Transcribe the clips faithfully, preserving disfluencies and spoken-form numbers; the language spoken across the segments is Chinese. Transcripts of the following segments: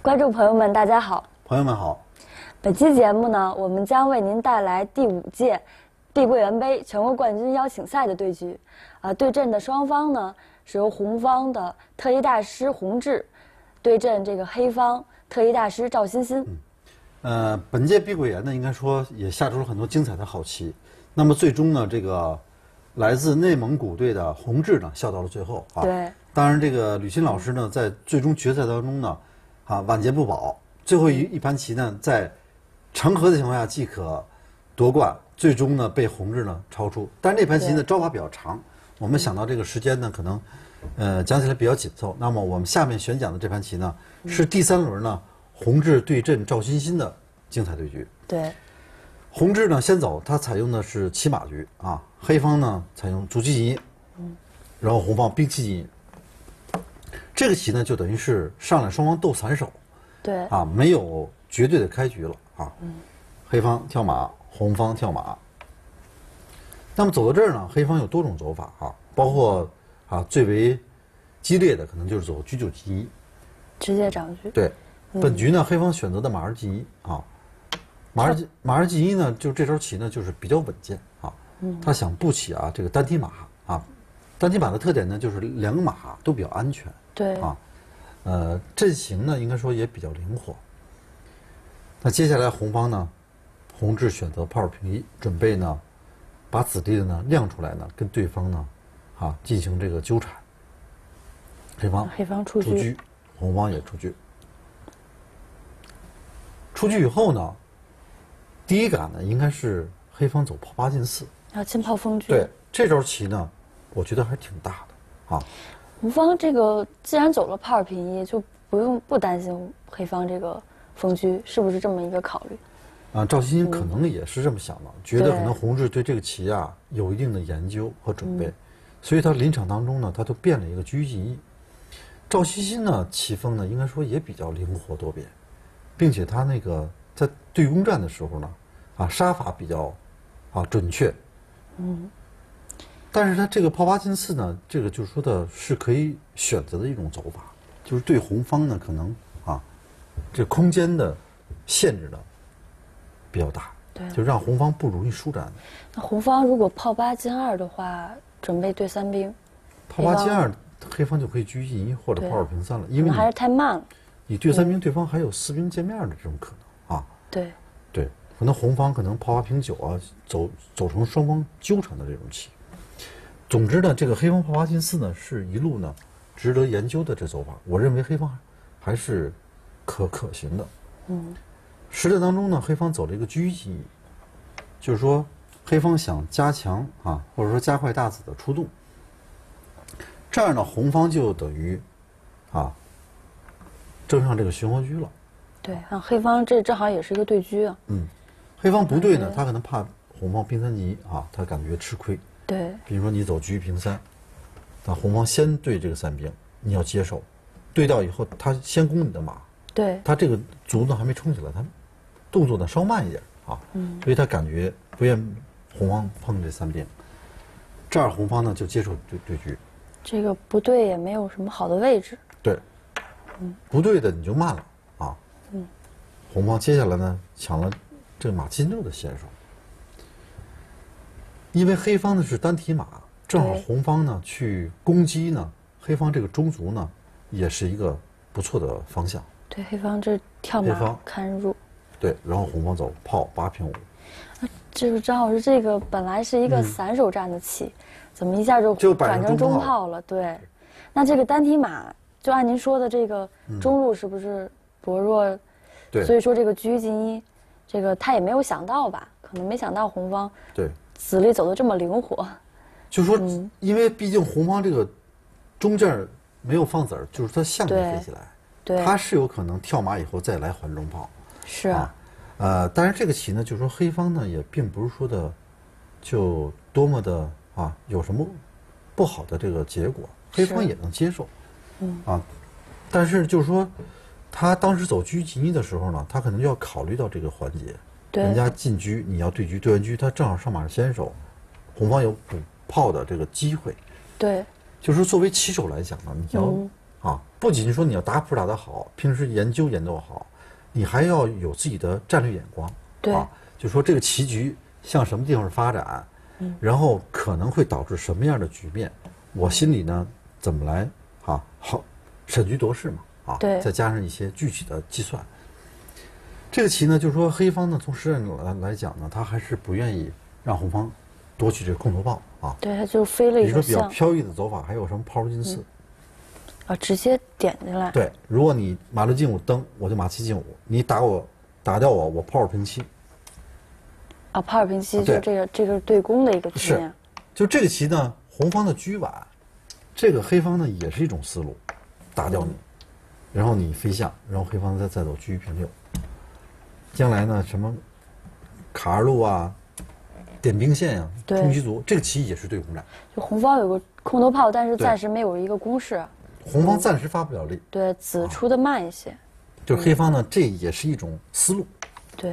观众朋友们，大家好！ 朋友们好！ 本期节目呢，我们将为您带来第五届碧桂园杯全国冠军邀请赛的对局。啊，对阵的双方呢是由红方的特级大师洪志对阵这个黑方特级大师赵欣欣。 嗯，呃，本届碧桂园呢，应该说也下出了很多精彩的好棋。那么最终呢，这个来自内蒙古队的洪志呢，笑到了最后啊。 对。当然，这个吕钦老师呢，在最终决赛当中呢。啊，晚节不保，最后一一盘棋呢，在成和的情况下即可夺冠，最终呢被洪志呢超出。但是那盘棋呢招法比较长，我们想到这个时间呢可能，呃讲起来比较紧凑。那么我们下面选讲的这盘棋呢，是第三轮呢洪志对阵赵欣欣的精彩对局。 对， 洪志呢先走，他采用的是骑马局啊，黑方呢采用卒棋进，嗯，然后红方兵器进。这个棋呢，就等于是上来双方斗散手， 对啊，没有绝对的开局了啊。嗯，黑方跳马，红方跳马。那么走到这儿呢，黑方有多种走法啊，包括啊最为激烈的可能就是走车九进一， 直接掌局。 对，嗯、本局呢，黑方选择的马二进一啊，马二马二进一呢，就这招棋呢就是比较稳健啊。嗯，他想布起啊这个单提马啊，单提马的特点呢就是两个马都比较安全。 对啊，呃，阵型呢应该说也比较灵活。那接下来红方呢，洪志选择炮二平一，准备呢把子弟呢亮出来呢，跟对方呢啊进行这个纠缠。黑方黑方出出车，红方也出车。出车以后呢，第一杆呢应该是黑方走炮八进四， 要进炮封车。 对，这招棋呢，我觉得还挺大的啊。 红方这个既然走了炮二平一，就不用不担心黑方这个封车，是不是这么一个考虑？ 啊，赵欣欣可能也是这么想的，嗯、觉得可能洪志对这个棋啊有一定的研究和准备，嗯、所以他临场当中呢，他都变了一个车进一。赵欣欣呢，棋风呢应该说也比较灵活多变，并且他那个在对攻战的时候呢，啊杀法比较啊准确，嗯。但是他这个炮八进四呢，这个就是说的是可以选择的一种走法，就是对红方呢可能啊，这空间的限制呢比较大， 对， 就让红方不容易舒展。 那红方如果炮八进二的话，准备对三兵， 炮八进二，黑方就可以车进一或者炮二平三了，因为还是太慢了。 你对三兵，对方还有四兵见面的这种可能啊。 对， 对，可能红方可能炮八平九啊，走走成双方纠缠的这种棋。总之呢，这个黑方炮八进四呢，是一路呢值得研究的这走法。我认为黑方还是可可行的。嗯，实战当中呢，黑方走了一个车进一，就是说黑方想加强啊，或者说加快大子的出动。这样呢，红方就等于啊争上这个巡逻车了。 对，像黑方这正好也是一个对车啊。 嗯，黑方不对呢，他可能怕红方兵三进一啊，他感觉吃亏。 对， 比如说你走车平三，那红方先对这个三兵，你要接受，对到以后他先攻你的马， 对， 他这个卒呢还没冲起来，他动作呢稍慢一点啊，嗯，所以他感觉不愿红方碰这三兵，这样红方呢就接受对对局， 这个不对也没有什么好的位置， 对，嗯，不对的你就慢了啊，嗯，红方接下来呢抢了这个马进六的先手。因为黑方呢是单提马，正好红方呢去攻击呢，黑方这个中卒呢也是一个不错的方向。 对，黑方这跳马看入。 对，然后红方走炮八平五。 那就是张老师，这个本来是一个散手战的棋，嗯、怎么一下就转成中炮了？对，那这个单提马，就按您说的这个中路是不是薄弱？ 对、嗯， 所以说这个车进一，这个他也没有想到吧？可能没想到红方。 对。 子力走得这么灵活， 就说，因为毕竟红方这个中间没有放子儿，就是他象没飞起来， 对， 他是有可能跳马以后再来还中炮， 是啊， 呃，但是这个棋呢，就是说黑方呢也并不是说的就多么的啊有什么不好的这个结果，黑方也能接受，嗯啊，但是就是说他当时走车进一的时候呢，他可能就要考虑到这个环节。人家进车，你要对车，对完车，他正好上马是先手，红方有补炮的这个机会。 对， 就是说作为棋手来讲呢，你要、嗯、 啊，不仅说你要打谱打得好，平时研究研究好，你还要有自己的战略眼光。 对， 啊，就说这个棋局向什么地方发展，嗯，然后可能会导致什么样的局面，我心里呢怎么来啊好审局夺势嘛啊， 对， 再加上一些具体的计算。这个棋呢，就是说黑方呢从实战来来讲呢，他还是不愿意让红方夺取这个空头炮啊。 对，他就飞了一个比如说比较飘逸的走法，还有什么炮入进四、嗯， 啊，直接点进来。 对，如果你马六进五登，我就马七进五，你打我打掉我，我炮二平七。 啊，炮二平七就这个这个对攻的一个局面。 就这个棋呢，红方的车晚，这个黑方呢也是一种思路，打掉你，嗯、然后你飞象，然后黑方再再走车平六。将来呢，什么卡二路啊、点兵线呀、啊、冲击卒，这个棋也是对攻战。 就红方有个空头炮，但是暂时没有一个攻势。 红方暂时发不了力。 对，子出的慢一些。啊、 就是黑方呢，嗯、这也是一种思路。 对。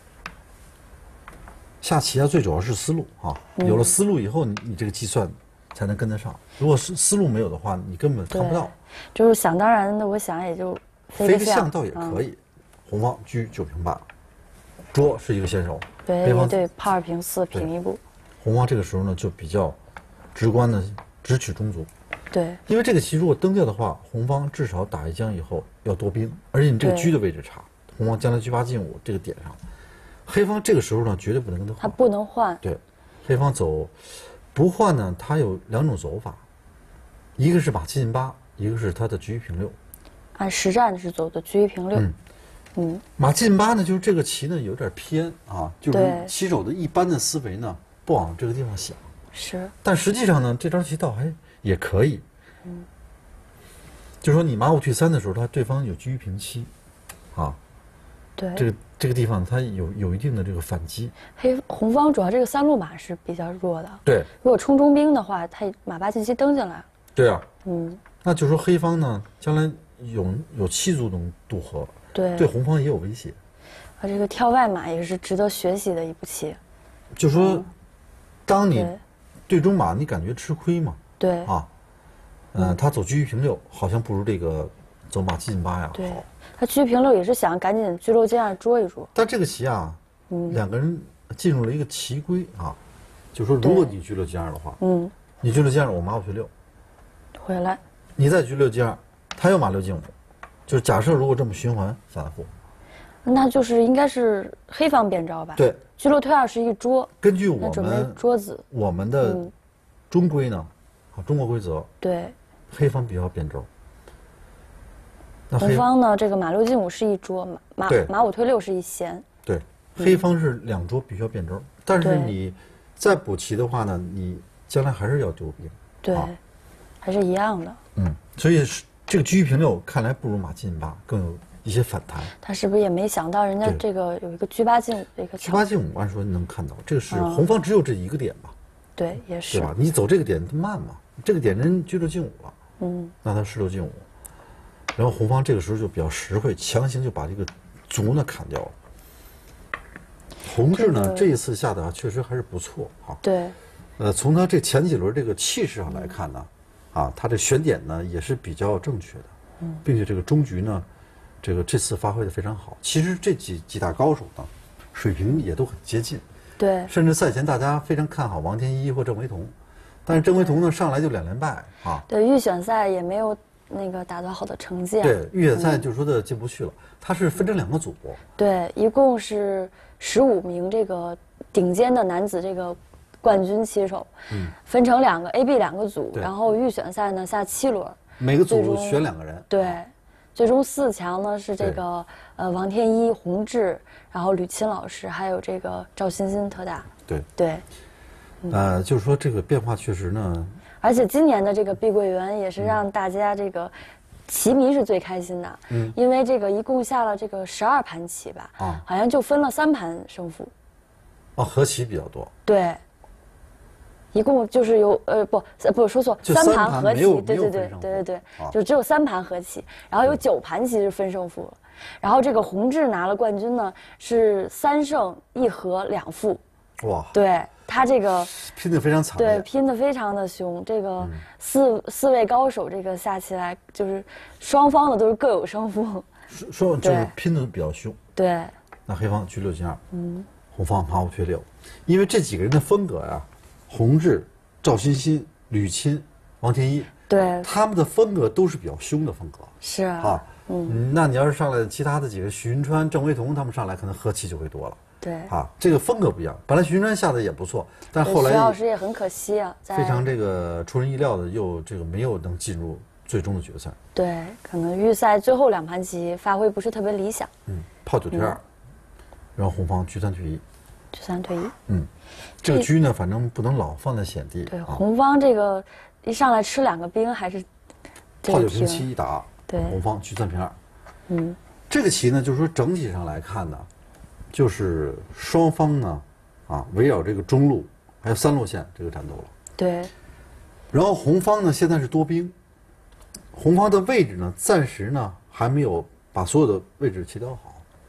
下棋啊，最主要是思路啊，嗯、有了思路以后，你你这个计算才能跟得上。如果是思路没有的话，你根本看不到。 就是想当然的，我想也就飞个象倒也可以。嗯、红方车九平八。捉是一个先手， 对，黑方对炮二平四平一步。 红方这个时候呢就比较直观的直取中卒， 对， 因为这个棋如果登掉的话，红方至少打一将以后要多兵，而且你这个车的位置差，红方将来车八进五这个点上，黑方这个时候呢绝对不能跟他换， 他不能换。 对，黑方走不换呢，他有两种走法，一个是马七进八，一个是他的车一平六。 按实战是走的车一平六。嗯。 嗯，马进八呢，就是这个棋呢有点偏啊，就是棋手的一般的思维呢不往这个地方想。 是。但实际上呢，这招棋倒还也可以。嗯。就是说你马五退三的时候，他对方有车一平七，啊。 对。 这个这个地方他有有一定的这个反击。 黑红方主要这个三路马是比较弱的。 对。 如果冲中兵的话，他马八进七登进来。 对啊。嗯。那就是说黑方呢，将来有有七卒能渡河。 对， 对红方也有威胁， 啊，这个跳外马也是值得学习的一步棋。 就说，嗯、当你对中马你感觉吃亏嘛？ 对啊，嗯、呃，他走车一平六，好像不如这个走马七进八呀对好。 他车一平六也是想赶紧车六进二捉一捉。 但这个棋啊，嗯，两个人进入了一个棋规啊，就说如果你车六进二的话，嗯，你车六进二，我马五退六， 回来， 你再车六进二，他又马六进五。就是假设如果这么循环反复， 那就是应该是黑方变招吧？ 对， 车六退二是一捉。 根据我们准备捉子， 我们的中规呢，啊、嗯，中国规则， 对， 黑方比较变招。 那红方呢？这个马六进五是一捉，马马五退六是一闲。 对，黑方是两捉必须要变招，嗯、但是你再补棋的话呢，你将来还是要丢兵。 对，啊、还是一样的。 嗯，所以是。这个车一平六看来不如马进八更有一些反弹。 他是不是也没想到人家这个有一个车八进五的一个？ 车八进五按说你能看到，这个是红方只有这一个点吧？ 嗯、对，也是。 对吧？你走这个点它慢嘛，这个点人车六进五了，嗯，那他士六进五，然后红方这个时候就比较实惠，强行就把这个卒呢砍掉了。红志呢、这个、这一次下的确实还是不错哈。 对。 呃，从他这前几轮这个气势上来看呢。啊，他这选点呢也是比较正确的，嗯，并且这个中局呢，这个这次发挥的非常好。其实这几几大高手呢，水平也都很接近， 对， 甚至赛前大家非常看好王天一或郑惟桐，但是郑惟桐呢上来就两连败啊。 对，预选赛也没有那个打多好的成绩、啊。 对，预选赛就说的进不去了，他、嗯、是分成两个组。 对，一共是十五名这个顶尖的男子这个。冠军棋手，嗯，分成两个 A、B 两个组，然后预选赛呢下七轮， 每个组选两个人。 对，最终四强呢是这个呃王天一、洪志，然后吕钦老师，还有这个赵欣欣特大。 对对， 嗯、呃，就是说这个变化确实呢。 而且今年的这个碧桂园也是让大家这个棋迷是最开心的，嗯，因为这个一共下了这个十二盘棋吧，啊，好像就分了三盘胜负。 哦，和棋比较多。 对。一共就是有呃不不说错， 三盘和棋，对对对对对对， 啊、 就只有三盘和棋，然后有九盘棋是分胜负了，然后这个洪志拿了冠军呢，是三胜一和两负， 哇， 对他这个拼得非常惨烈， 对，拼得非常的凶。这个四、嗯、四位高手这个下起来，就是双方的都是各有胜负。 说就是拼得比较凶。 对。 那黑方车六进二，嗯，红方马五退六，因为这几个人的风格呀，洪志、赵欣欣、吕钦、王天一， 对， 他们的风格都是比较凶的风格。 是啊。 啊，嗯，那你要是上来其他的几个许云川、郑维彤他们上来，可能和气就会多了。 对。 啊，这个风格不一样。本来许云川下的也不错，但后来徐老师也很可惜啊， 非常这个出人意料的，又这个没有能进入最终的决赛。 对，可能预赛最后两盘棋发挥不是特别理想。 嗯，炮九退二。嗯，然后红方车三退一， 车三退一。 嗯，这个车呢，反正不能老放在险地。 对，啊、红方这个一上来吃两个兵，还是炮九平七一打。 对， 红方车三平二。 嗯， 这个棋呢，就是说整体上来看呢，就是双方呢，啊，围绕这个中路还有三路线这个战斗了。 对。 然后红方呢，现在是多兵，红方的位置呢，暂时呢还没有把所有的位置协调好。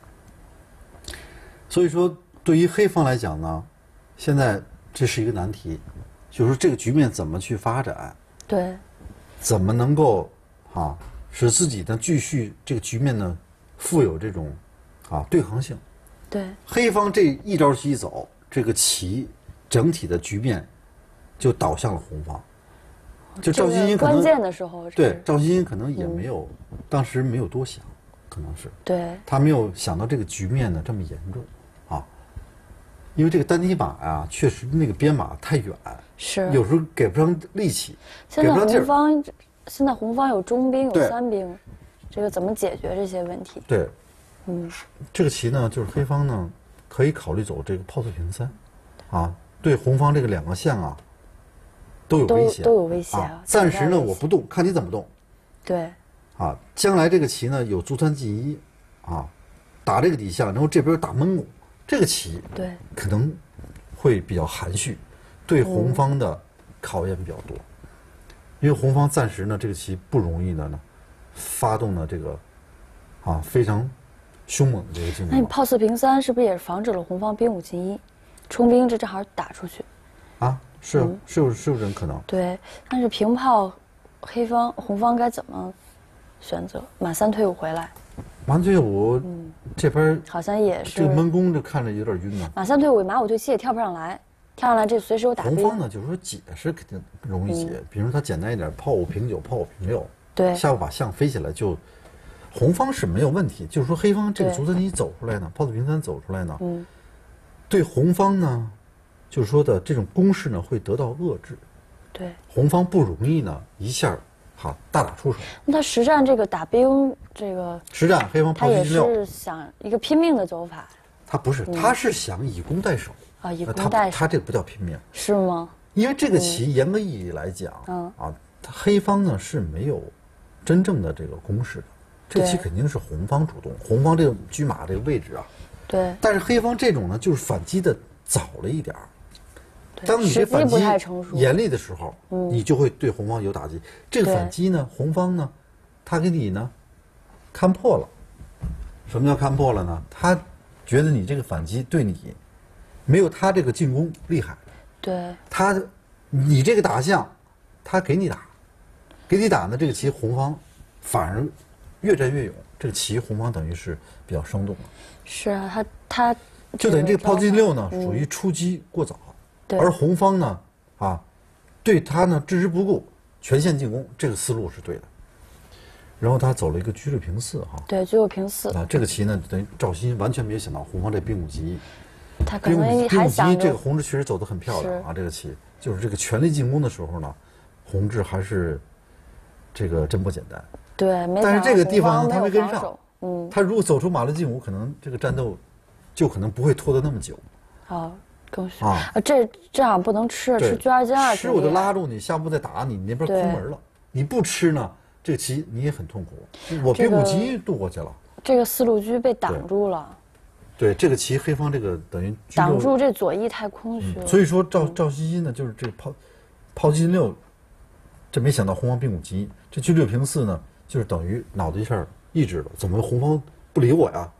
所以说，对于黑方来讲呢，现在这是一个难题，就是说这个局面怎么去发展？ 对， 怎么能够啊使自己呢继续这个局面呢富有这种啊对抗性？ 对， 黑方这一招棋一走，这个棋整体的局面就倒向了红方。就赵欣欣可能关键的时候， 对赵欣欣可能也没有、嗯、当时没有多想，可能是对他没有想到这个局面呢这么严重。因为这个单提马啊，确实那个边马太远， 是有时候给不上力气。 现在红方现在红方有中兵有三兵，这个怎么解决这些问题？ 对， 嗯， 这个棋呢，就是黑方呢可以考虑走这个炮四平三，啊，对红方这个两个象啊都有威胁， 都有威胁啊。 暂时呢我不动，看你怎么动。 对， 啊，将来这个棋呢有卒三进一，啊，打这个底象，然后这边打蒙古。这个棋对可能会比较含蓄，对红方的考验比较多，嗯、因为红方暂时呢这个棋不容易的呢，发动了这个啊非常凶猛的这个进攻。 那你炮四平三是不是也是防止了红方兵五进一，冲兵这正好打出去？ 啊，是、嗯、是有是有这种可能。 对，但是平炮，黑方红方该怎么选择？马三退五回来。 马三退五，嗯，这边好像也是这个闷弓，这看着有点晕呢。 马三退五，马五退七也跳不上来，跳上来这随时有打兵。 红方呢，就是说解是肯定容易解，嗯、比如它简单一点，炮五平九，炮五平六， 对， 下午把象飞起来就，红方是没有问题。就是说黑方这个卒三进一走出来呢，炮四平三走出来呢，嗯，对红方呢，就是说的这种攻势呢会得到遏制， 对， 红方不容易呢一下。好，大打出手。 那他实战这个打兵，这个实战黑方炮七进六， 他也是想一个拼命的走法。 他不是，嗯、他是想以攻代守啊，以攻代守。 他他这个不叫拼命， 是吗？ 因为这个棋严格意义来讲，嗯啊，他黑方呢是没有真正的这个攻势的，这个棋肯定是红方主动，红方这个车马这个位置啊， 对。 但是黑方这种呢，就是反击的早了一点儿。当你这反击严厉的时候，嗯、你就会对红方有打击。这个反击呢，红方呢，他给你呢看破了。什么叫看破了呢？他觉得你这个反击对你没有他这个进攻厉害。 对。 他，你这个打象，他给你打，给你打呢，这个棋红方反而越战越勇。这个棋红方等于是比较生动了。 是啊，他他就等于这个炮进六呢，属于出击过早。而红方呢，啊，对他呢置之不顾，全线进攻，这个思路是对的。然后他走了一个车六平四哈， 对，车六平四啊，这个棋呢，等于赵欣完全没有想到红方这兵五进一， 他可能还想兵五进一这个红志确实走得很漂亮啊，这个棋就是这个全力进攻的时候呢，红志还是这个真不简单。 对，没但是这个地方他没跟上，嗯，他如果走出马六进五，可能这个战斗就可能不会拖得那么久。 好。更是啊，这这样不能吃，吃车二进二。 吃我就拉住你，下步再打你，你那边空门了。你不吃呢，这个棋你也很痛苦。我兵五进一渡过去了， 这个四路车被挡住了。 对，这个棋黑方这个等于挡住这左翼太空虚了。 所以说赵赵欣欣呢，就是这炮炮进六，这没想到红方兵五进一，这车六平四呢，就是等于脑袋一下抑制了。怎么红方不理我呀？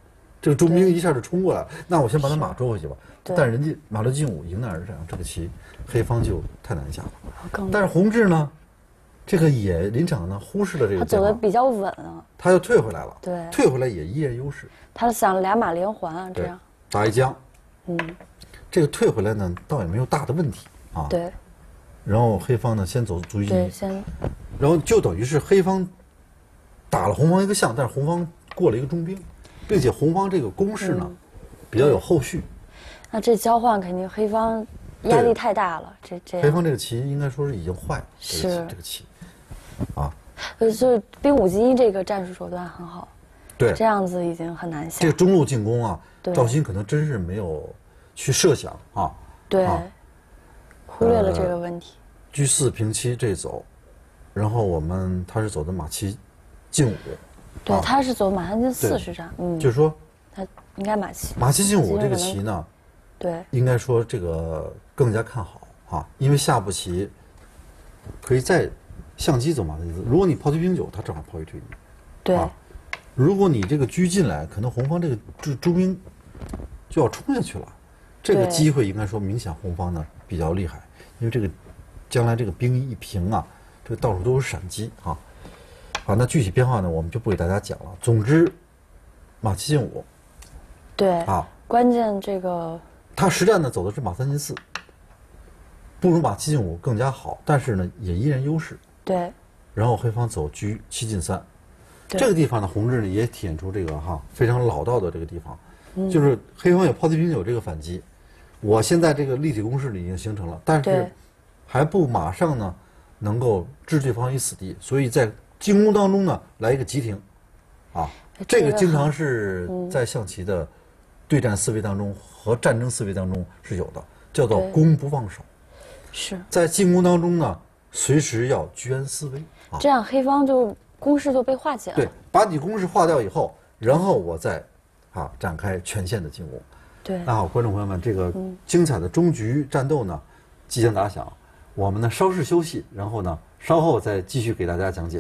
这个中兵一下就冲过来了，那我先把他马捉回去吧。 对但人家马六进五迎难而上，这个棋黑方就太难下了。 更但是弘治呢，这个也临场呢忽视了这个他情况， 走的比较稳啊， 他又退回来了。 对退回来也依然优势。 他想俩马连环啊，这对样， 打一将， 嗯， 这个退回来呢，倒也没有大的问题啊。 对然后黑方呢先走卒一进对， 一， 先然后就等于是黑方打了红方一个象，但是红方过了一个中兵，并且红方这个攻势呢、 嗯比较有后续。 那这交换肯定黑方压力太大了，这这样， 黑方这个棋应该说是已经坏了，这个棋是这个棋，啊， 呃，就是兵五进一这个战术手段很好， 对， 这样子已经很难下这个，中路进攻啊， 对赵鑫可能真是没有去设想啊， 对啊， 忽略了这个问题， 车四平七这走，然后我们他是走的马七进五， 对， 啊他是走马三进四对实战，嗯， 就是说他应该马七， 马七进五这个其实可能棋呢， 对应该说这个更加看好啊，因为下步棋可以再象棋走马三进四，如果你炮车兵九，他正好炮一退一， 对啊如果你这个车进来，可能红方这个朱朱兵就要冲下去了，这个对机会应该说明显红方呢比较厉害，因为这个将来这个兵一平啊，这个到处都有闪击啊。好，那具体变化呢，我们就不给大家讲了。总之，马七进五对啊， 关键这个他实战呢走的是马三进四，不如马七进五更加好，但是呢也依然优势。 对然后黑方走车七进三， 对这个地方呢，弘治呢也体现出这个哈非常老道的这个地方， 嗯就是黑方有炮车兵九这个反击，我现在这个立体攻势已经形成了，但是对还不马上呢能够置对方于死地，所以在进攻当中呢来一个急停，啊，这个经常是在象棋的对战思维当中和战争思维当中是有的，叫做对攻不放手， 是在进攻当中呢随时要居安思危啊。 这样，黑方就攻势就被化解了， 对，把你攻势化掉以后，然后我再啊展开全线的进攻。 对那好，观众朋友们，这个嗯精彩的终局战斗呢即将打响，我们呢稍事休息，然后呢稍后再继续给大家讲解。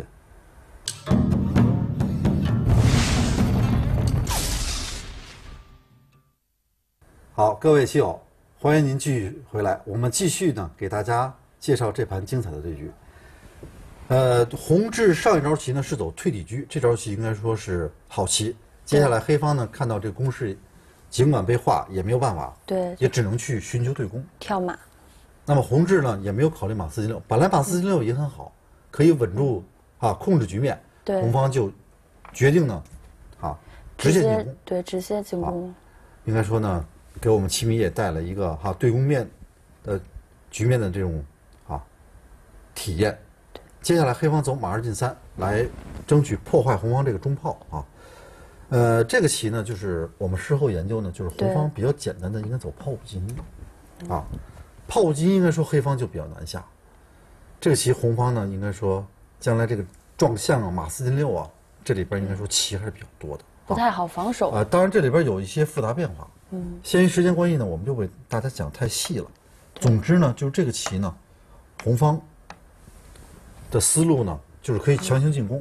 好，各位棋友，欢迎您继续回来，我们继续呢给大家介绍这盘精彩的对局。呃，弘治上一招棋呢是走退底车，这招棋应该说是好棋。接下来黑方呢看到这个攻势，尽管被化也没有办法， 对也只能去寻求对攻。 跳马， 那么弘治呢也没有考虑马四进六，本来马四进六也很好，可以稳住啊控制局面。 对红方就决定呢啊直线进接攻。 对直接进攻， 应该说呢，给我们棋迷也带来一个哈对攻面的局面的这种啊体验。接下来黑方走马二进三来争取破坏红方这个中炮啊。呃，这个棋呢，就是我们事后研究呢，就是红方比较简单的应该走炮五进一啊，炮五进一应该说黑方就比较难下。这个棋红方呢，应该说将来这个撞象啊马四进六啊，这里边应该说棋还是比较多的。 不太好防守， 啊、当然这里边有一些复杂变化。 嗯， 限于时间关系呢，我们就不给大家讲太细了。总之呢，就是这个棋呢，红方的思路呢，就是可以强行进攻，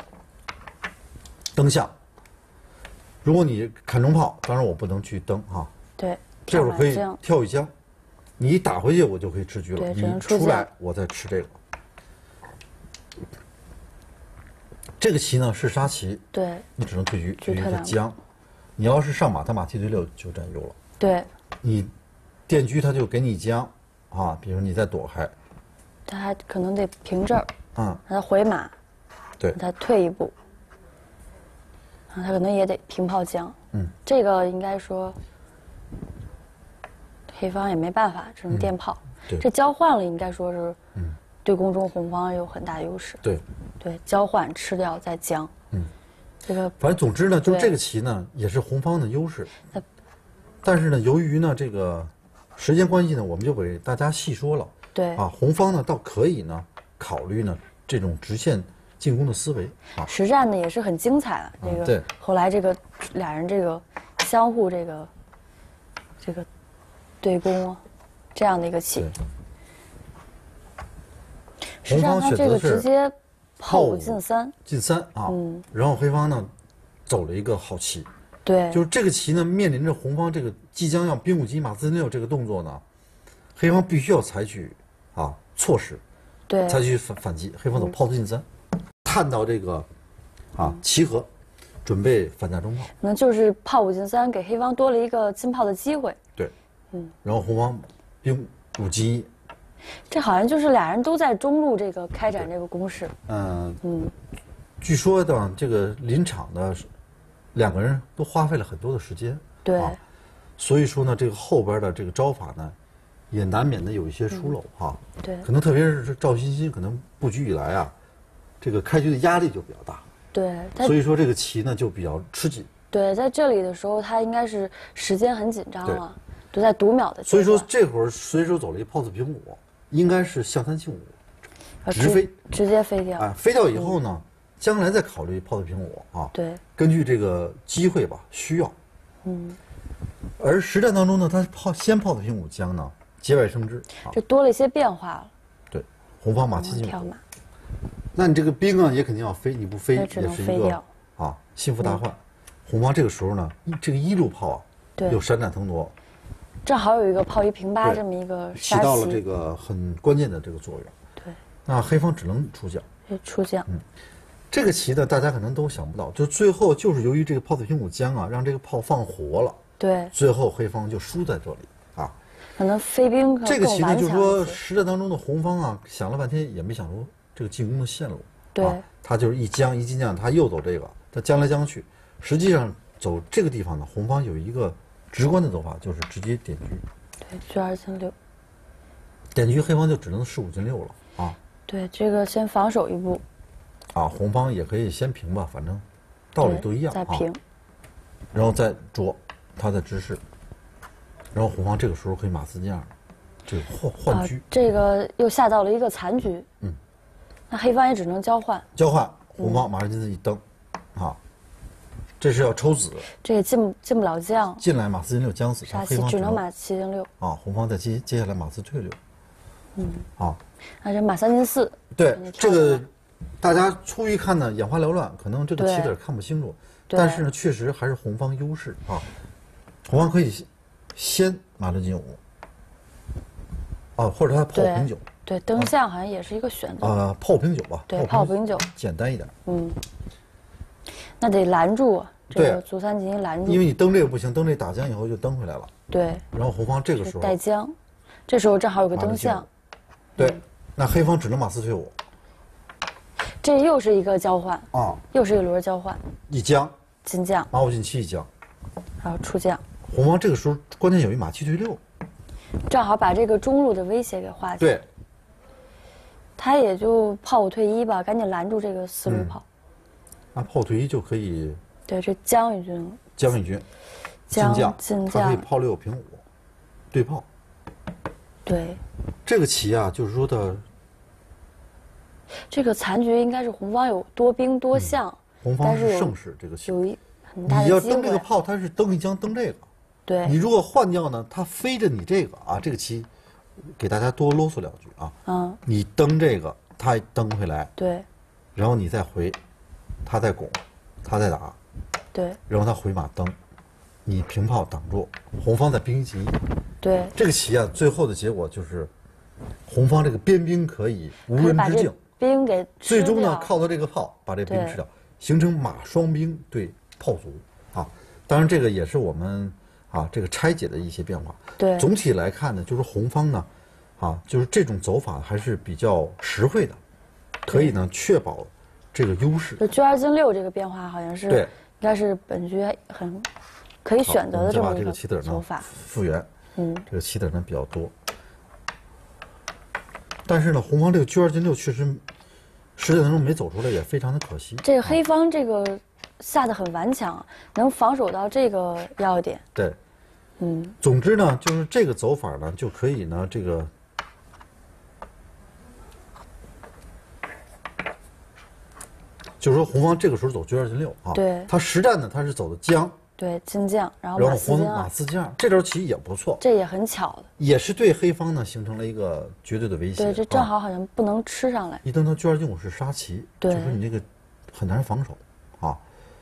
登象。如果你看中炮，当然我不能去登哈， 对， 这会儿可以跳马将跳一将，你一打回去我就可以吃车了， 对只你能出将出来我再吃这个。这个棋呢是杀棋， 对你只能退车，退就退两一个将。你要是上马，他马七对六就占优了。 对， 你电车他就给你将啊，比如你再躲开， 他还可能得平这儿， 嗯， 让他回马， 对让他退一步，然后他可能也得平炮将， 嗯， 这个应该说黑方也没办法，只能垫炮。 对这交换了，应该说是， 嗯， 对攻中红方有很大优势。 对， 对，交换吃掉再将， 嗯， 这个反正总之呢，就对这个棋呢也是红方的优势那， 但是呢，由于呢这个时间关系呢，我们就给大家细说了。 对啊，红方呢倒可以呢考虑呢这种直线进攻的思维啊， 实战呢也是很精彩的。这个、 嗯对后来这个俩人这个相互这个这个对攻啊，这样的一个棋对， 实战他这个直接炮五炮五进三， 进三啊， 嗯然后黑方呢走了一个好棋， 对， 就是这个棋呢，面临着红方这个即将要兵五进马四进六这个动作呢，黑方必须要采取啊措施， 对， 采取反反击。黑方走炮四进三，看到这个啊齐和，准备反架中炮。 可能就是炮五进三，给黑方多了一个进炮的机会。 对，嗯，然后红方兵五进一。 这好像就是俩人都在中路这个开展这个攻势。 嗯嗯，据说呢，这个临场的两个人都花费了很多的时间。 对、 啊，所以说呢，这个后边的这个招法呢，也难免的有一些疏漏哈、 嗯。对， 可能特别是赵欣欣，可能布局以来啊，这个开局的压力就比较大。 对， 所以说这个棋呢就比较吃紧。 对，在这里的时候，他应该是时间很紧张了，都在读秒的阶段。 所以说这会儿随手走了一炮四平五，应该是象三进五，直飞， 直接飞掉。 啊，飞掉以后呢，嗯、将来再考虑炮四平五啊。 对， 根据这个机会吧，需要。嗯。而实战当中呢，他炮先炮四平五将呢节外生枝， 啊、这多了一些变化了。 对，红方马七进五。 跳马。 那你这个兵啊也肯定要飞，你不飞也是一个啊心腹大患。嗯、红方这个时候呢，这个一路炮啊， 对， 又闪展腾挪， 正好有一个炮一平八这么一个起到了这个很关键的这个作用。 对， 那黑方只能出将。 出将。 嗯，这个棋呢，大家可能都想不到，就最后就是由于这个炮四平五将啊，让这个炮放活了。 对， 最后黑方就输在这里啊。 可能飞兵可这个棋呢，就是说实战当中的红方啊，想了半天也没想出这个进攻的线路。 对、 啊，他就是一将一进将，他又走这个，他将来将去。实际上走这个地方呢，红方有一个直观的走法，就是直接点车。 对，车二进六。 点车，黑方就只能十五进六了啊。 对，这个先防守一步。 啊，红方也可以先平吧，反正道理都一样。 再平、啊， 然后再捉他的直士，然后红方这个时候可以马四进二，这个换换车、 啊。这个又下到了一个残局。嗯。那黑方也只能交换， 交换，红方马上进子一蹬，嗯、啊，这是要抽子， 这也进进不了将， 进来马四进六将死， 杀七只能马七进六啊，红方再接接下来马四退六， 嗯， 啊， 那这马三进四， 对这个，大家初一看呢眼花缭乱，可能这个棋子看不清楚，但是呢确实还是红方优势啊，红方可以先马六进五，啊，或者他炮平九。 对，蹬象好像也是一个选择。 啊，炮平九吧。 对，炮平九， 简单一点。 嗯，那得拦住这个卒三进一拦住。 因为你蹬这个不行，蹬这打将以后就蹬回来了。 对。 然后红方这个时候带将，这时候正好有个蹬象。 对，那黑方只能马四退五。 这又是一个交换啊， 又是一轮交换。 一将。 进将。 马五进七一将。 然后出将。 红方这个时候关键有一马七退六， 正好把这个中路的威胁给化解。 对。 他也就炮五退一吧，赶紧拦住这个四路炮。 那、嗯、炮退一就可以。 对，这将与军。 将与军。 进将。 进将。 他可以炮六平五，对炮。 对。 这个棋啊，就是说的。 这个残局应该是红方有多兵多象， 嗯、红方是胜势这个棋。 有一很大的你要蹬这个炮，他是蹬一将蹬这个。 对。 你如果换掉呢，他飞着你这个啊，这个棋。给大家多啰嗦两句啊！ 嗯， 你蹬这个，他蹬回来， 对， 然后你再回，他再拱，他再打， 对， 然后他回马蹬，你平炮挡住，红方再兵一进一， 对， 这个棋啊，最后的结果就是红方这个边兵可以无人之境， 兵给最终呢靠到这个炮把这兵吃掉，形成马双兵对炮卒啊！当然这个也是我们。啊，这个拆解的一些变化。 对， 总体来看呢，就是红方呢，啊，就是这种走法还是比较实惠的，可以呢确保这个优势。 就车二进六这个变化好像是， 对， 应该是本局很可以选择的这么一个走法。 复原， 嗯， 这个棋子呢比较多，但是呢，红方这个车二进六确实实战当中没走出来，也非常的可惜。 这个黑方这个下得很顽强，能防守到这个要点。 对。 嗯， 总之呢，就是这个走法呢，就可以呢，这个就是说红方这个时候走车二进六啊， 对， 他实战呢他是走的将， 对，进将，然后马四进二，马四进二，这招棋也不错， 这也很巧的， 也是对黑方呢形成了一个绝对的威胁。 对，这正好好像不能吃上来。 一蹬到车二进五是杀棋， 对， 就是你这个很难防守啊。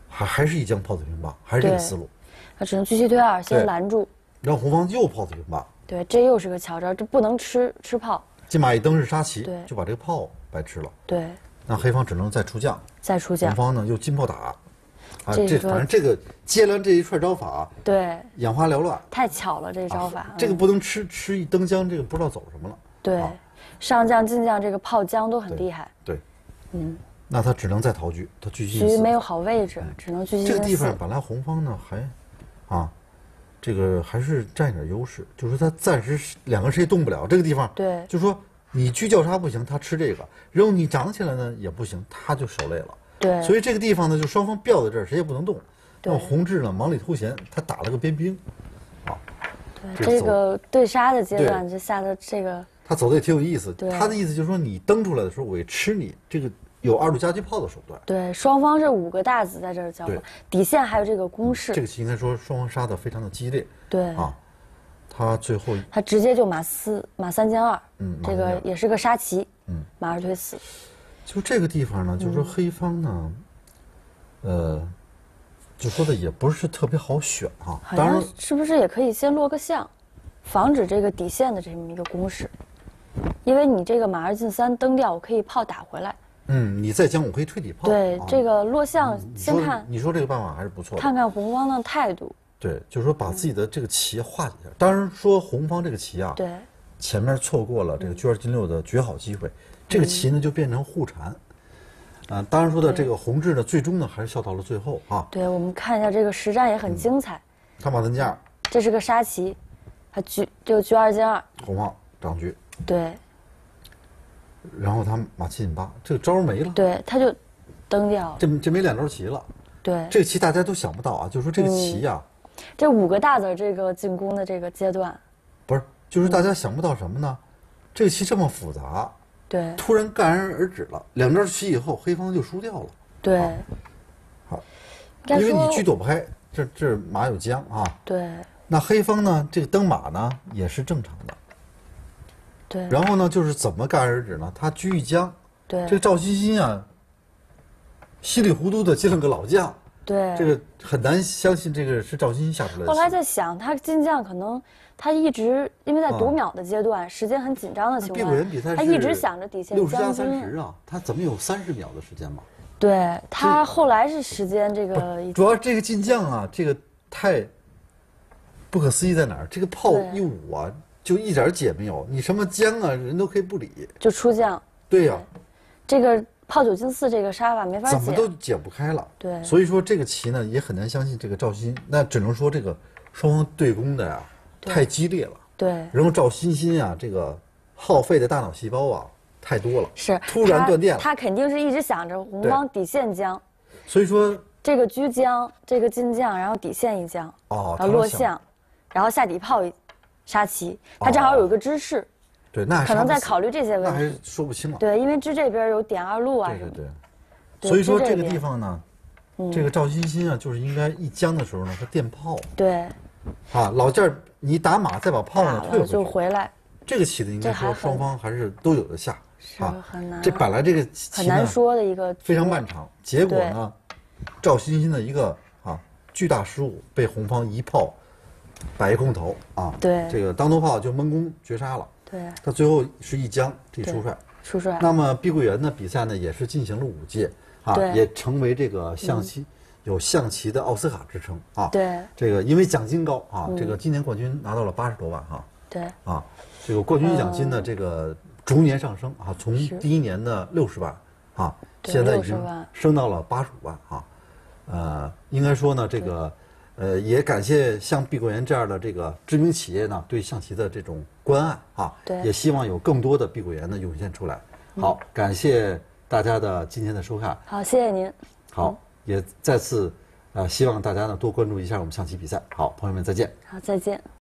还还是一将炮子平八，还是这个思路。 他只能狙七退二，先拦住。 然后红方又炮子平八。 对，这又是个巧招，这不能吃吃炮。 金马一登是杀棋， 对， 就把这个炮白吃了。 对。 那黑方只能再出将。 再出将。 红方呢又金炮打。啊， 这反正这个接连这一串招法， 对， 眼花缭乱， 太巧了，这招法。 啊、这个不能吃吃一登将，这个不知道走什么了。 对，啊、上将、进将，这个炮将都很厉害。 对，对嗯， 那他只能再逃车，他狙击。 狙没有好位置，嗯、只能狙击。 这个地方本来红方呢还，啊，这个还是占一点优势，就是说他暂时两个谁也动不了。这个地方， 对， 就是说你狙叫杀不行，他吃这个；然后你长起来呢也不行，他就守累了。 对， 所以这个地方呢，就双方吊在这儿，谁也不能动。 对， 那红志呢忙里偷闲，他打了个边兵，啊， 对，这个对杀的阶段就下的这个， 他走的也挺有意思。 对， 他的意思就是说，你登出来的时候，我也吃你，这个有二路夹击炮的手段。 对，双方这五个大子在这儿交锋，底线还有这个攻势。 这个棋应该说双方杀的非常的激烈。 对啊，他最后他直接就马四马三将二， 嗯， 这个也是个杀棋， 嗯， 马二推四。 就这个地方呢，就是说黑方呢。呃，就说的也不是特别好选哈。当然， 是不是也可以先落个象，防止这个底线的这么一个攻势？因为你这个马二进三登掉，我可以炮打回来。 嗯，你再将我可以退底炮。 对， 啊、 这个落象先看。 你说这个办法还是不错的。 看看红方的态度。 对，就是说把自己的这个棋化解一下。当然说红方这个棋啊， 对， 前面错过了这个车二进六的绝好机会，这个棋呢就变成互缠。啊，当然说的这个红志呢，最终呢还是笑到了最后啊。 对，我们看一下这个实战也很精彩。 他马三将， 这是个杀棋，他车这个车二进二， 红方长车。 对。 然后他马七进八，这个招没了。 对，他就登掉了。 这这没两招棋了。 对。 这个棋大家都想不到啊，就是说这个棋呀、啊嗯，这五个大子这个进攻的这个阶段， 不是，就是大家想不到什么呢？这个棋这么复杂。 对， 突然戛然而止了，两招棋以后，黑方就输掉了。 对， 好，因为你车躲不开，这这马有将啊。 对。 那黑方呢，这个登马呢也是正常的。 对。 然后呢，就是怎么戛然而止呢？他车一将， 对， 这个赵欣欣啊，稀里糊涂的进了个老将。 对。 这个很难相信，这个是赵欣欣下出来的。 后来在想，他进将可能。他一直因为在读秒的阶段，啊、时间很紧张的情况下，他一直想着底线将军。 六十加三十啊，他怎么有三十秒的时间嘛？ 对他后来是时间这个， 主要这个进将啊，这个太不可思议在哪儿？这个炮一舞啊，就一点解没有。你什么将啊，人都可以不理， 就出将。 对呀、啊， 这个炮九进四这个杀法没法解， 怎么都解不开了。 对， 所以说这个棋呢也很难相信这个赵欣，那只能说这个双方对攻的呀。太激烈了， 对。 然后赵欣欣啊，这个耗费的大脑细胞啊太多了， 是突然断电了。 他肯定是一直想着红方底线将， 所以说这个车将，这个进将，然后底线一将， 哦， 然后落象，然后下底炮杀棋，他正好有一个支势， 对，那可能在考虑这些问题， 那还说不清了。 对，因为支这边有点二路啊， 对对对。所以说这个地方呢，这个赵欣欣啊，就是应该一将的时候呢，他垫炮。 对。 啊，老件儿你打马再把炮呢退回去就回来， 这个棋子应该说双方还是都有的下， 是很难。 这本来这个很难说的一个非常漫长，结果呢，赵欣欣的一个啊巨大失误，被红方一炮摆一空头啊， 对， 这个当头炮就闷弓绝杀了。 对， 他最后是一将这出帅， 出帅。 那么碧桂园的比赛呢，也是进行了五届啊，也成为这个象棋。有象棋的奥斯卡之称啊！ 对， 这个因为奖金高啊，嗯、这个今年冠军拿到了八十多万哈。 对， 啊，这个冠军奖金呢，这个逐年上升啊，从第一年的六十万啊，现在已经升到了八十五万啊。呃，应该说呢，这个呃，也感谢像碧桂园这样的这个知名企业呢，对象棋的这种关爱啊。 对， 也希望有更多的碧桂园呢涌现出来。好，感谢大家的今天的收看。 好，谢谢您。 好。也再次，呃，希望大家呢多关注一下我们象棋比赛。好，朋友们再见。 好，再见。